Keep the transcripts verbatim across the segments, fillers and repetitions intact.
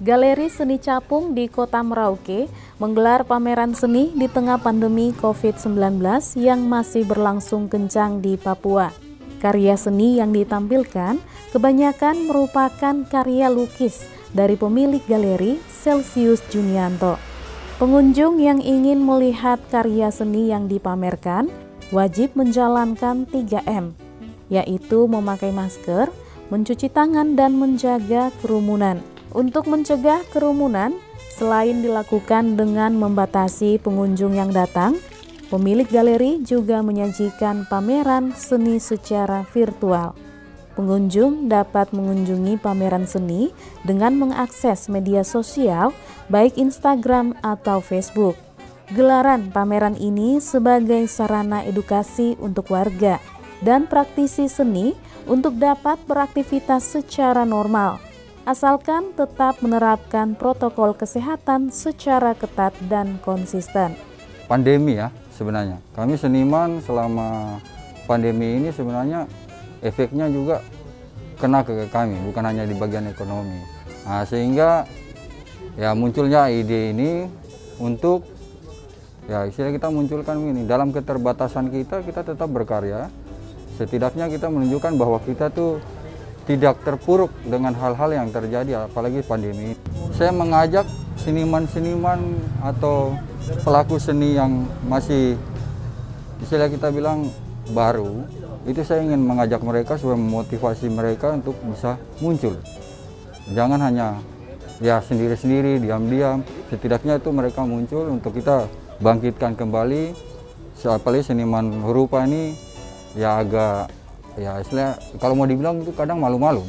Galeri Seni Capung di Kota Merauke menggelar pameran seni di tengah pandemi covid sembilan belas yang masih berlangsung kencang di Papua. Karya seni yang ditampilkan kebanyakan merupakan karya lukis dari pemilik galeri, Celsius Junianto. Pengunjung yang ingin melihat karya seni yang dipamerkan wajib menjalankan tiga M, yaitu memakai masker, mencuci tangan, dan menjaga kerumunan. Untuk mencegah kerumunan, selain dilakukan dengan membatasi pengunjung yang datang, pemilik galeri juga menyajikan pameran seni secara virtual. Pengunjung dapat mengunjungi pameran seni dengan mengakses media sosial, baik Instagram atau Facebook. Gelaran pameran ini sebagai sarana edukasi untuk warga dan praktisi seni untuk dapat beraktivitas secara normal, asalkan tetap menerapkan protokol kesehatan secara ketat dan konsisten. Pandemi ya sebenarnya, kami seniman selama pandemi ini sebenarnya efeknya juga kena ke kami, bukan hanya di bagian ekonomi. Nah, sehingga ya munculnya ide ini untuk ya istilah kita munculkan ini, dalam keterbatasan kita, kita tetap berkarya. Setidaknya kita menunjukkan bahwa kita tuh tidak terpuruk dengan hal-hal yang terjadi, apalagi pandemi. Saya mengajak seniman-seniman atau pelaku seni yang masih istilah kita bilang baru, itu saya ingin mengajak mereka supaya memotivasi mereka untuk bisa muncul. Jangan hanya ya sendiri-sendiri, diam-diam, setidaknya itu mereka muncul untuk kita bangkitkan kembali. Apalagi seniman rupa ini ya agak ya istilah kalau mau dibilang itu kadang malu-malu.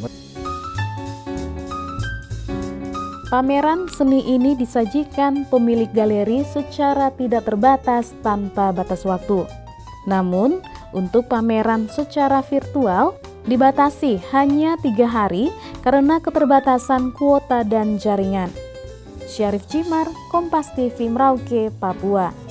Pameran seni ini disajikan pemilik galeri secara tidak terbatas tanpa batas waktu. Namun, untuk pameran secara virtual dibatasi hanya tiga hari karena keterbatasan kuota dan jaringan. Syarif Jimar, Kompas T V Merauke, Papua.